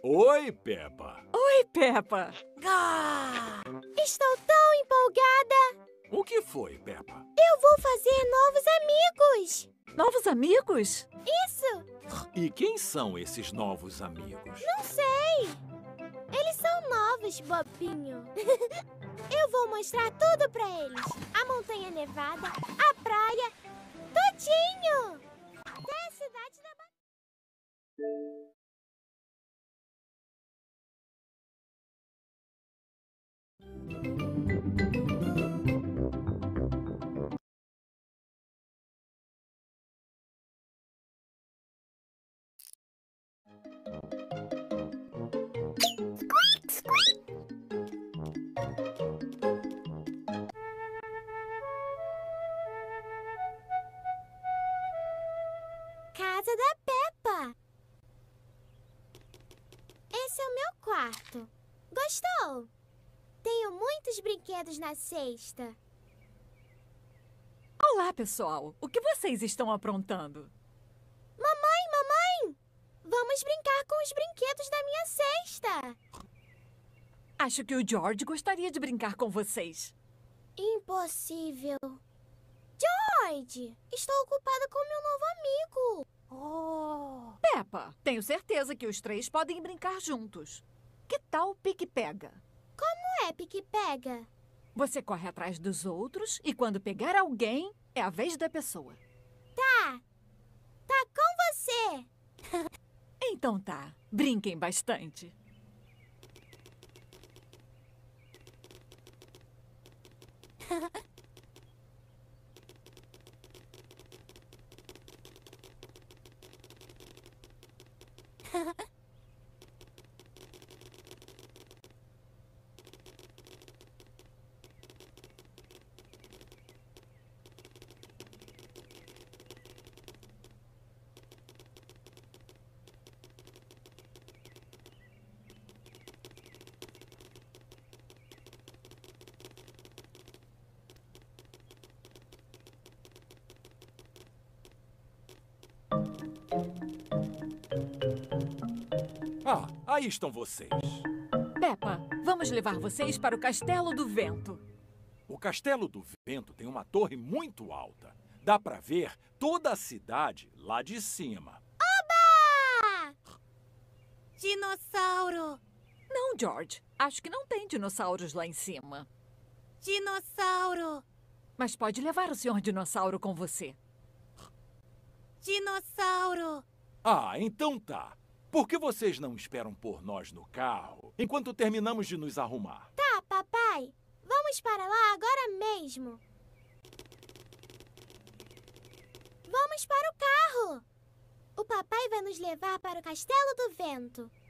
Oi, Peppa. Oi, Peppa. Estou tão empolgada! O que foi, Peppa? Eu vou fazer novos amigos! Novos amigos? Isso! E quem são esses novos amigos? Não sei! Eles são novos, Bobinho. Eu vou mostrar tudo pra eles. A montanha nevada, a praia, tudinho! Até a cidade da... Casa da Peppa. Esse é o meu quarto. Gostou? Tenho muitos brinquedos na cesta. Olá, pessoal. O que vocês estão aprontando? Mamãe! Vamos brincar com os brinquedos da minha cesta. Acho que o George gostaria de brincar com vocês. Impossível. George, estou ocupada com meu novo amigo. Oh. Peppa, tenho certeza que os três podem brincar juntos. Que tal pique-pega? Como é pique-pega? Você corre atrás dos outros e quando pegar alguém, é a vez da pessoa. Tá com você. Então tá, brinquem bastante. Ah, aí estão vocês. Peppa, vamos levar vocês para o Castelo do Vento. O Castelo do Vento tem uma torre muito alta. Dá pra ver toda a cidade lá de cima. Oba! Dinossauro! Não, George. Acho que não tem dinossauros lá em cima. Dinossauro! Mas pode levar o Sr. Dinossauro com você. Dinossauro! Ah, então tá. Por que vocês não esperam por nós no carro enquanto terminamos de nos arrumar? Tá, papai. Vamos para lá agora mesmo. Vamos para o carro. O papai vai nos levar para o Castelo do Vento.